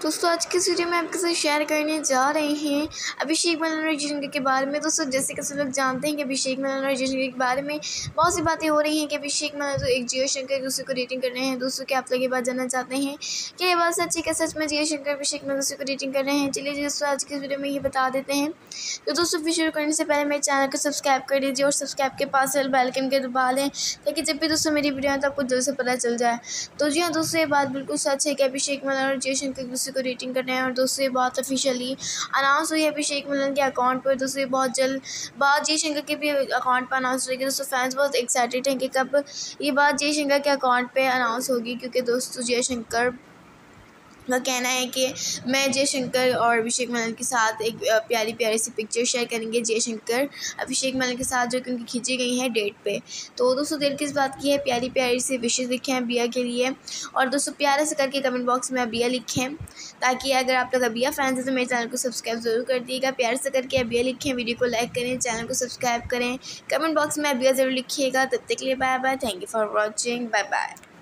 दोस्तों आज की इस वीडियो में आपके साथ शेयर करने जा रहे हैं अभिषेक बच्चन और जय शंकर के बारे में। दोस्तों जैसे कि सब लोग जानते हैं कि अभिषेक बच्चन और जय शंकर के बारे में बहुत सी बातें हो रही हैं कि अभिषेक बच्चन तो एक जय शंकर दूसरे को रेटिंग कर रहे हैं। दोस्तों क्या आप लोग ये बात जानना चाहते हैं कि ये बात सच है? क्या सच में जय शंकर अभिषेक बच्चन दूसरे को रेटिंग कर रहे हैं? चलिए दोस्तों आज की इस वीडियो में ये बता देते हैं। तो दोस्तों वीडियो शुरू करने से पहले मेरे चैनल को सब्सक्राइब कर लीजिए और सब्सक्राइब के पास बेल आइकन के दबा लें ताकि जब भी दोस्तों मेरी वीडियो आए तो आपको जल्द से पता चल जाए। तो जी हाँ दोस्तों, ये बात बिल्कुल सच है कि अभिषेक बच्चन और जय शंकर दूसरे को रेटिंग कर रहे हैं। और दोस्तों ये बात ऑफिशियली अनाउंस हुई है अभिषेक बच्चन के अकाउंट पर। दोस्तों ये बहुत जल्द बात जय शंकर के भी अकाउंट पर अनाउंस होगी। दोस्तों फैंस बहुत एक्साइटेड हैं कि कब ये बात जय शंकर के अकाउंट पे अनाउंस होगी, क्योंकि दोस्तों जय शंकर का कहना है कि मैं जय शंकर और अभिषेक बच्चन के साथ एक प्यारी प्यारी सी पिक्चर शेयर करेंगे जय शंकर अभिषेक बच्चन के साथ, जो कि उनकी खींची गई है डेट पे। तो दोस्तों दिल किस बात की है, प्यारी प्यारी सी विशेष लिखे हैं बिया के लिए। और दोस्तों प्यारे से करके कमेंट बॉक्स में अबिया लिखें, ताकि अगर आप लोग अबिया फैंस हैं तो मेरे चैनल को सब्सक्राइब जरूर कर दिएगा। प्यार से करके अबिया लिखें, वीडियो को लाइक करें, चैनल को सब्सक्राइब करें, कमेंट बॉक्स में अबिया ज़रूर लिखिएगा। तब तक के लिए bye bye, thank you for watching, bye bye.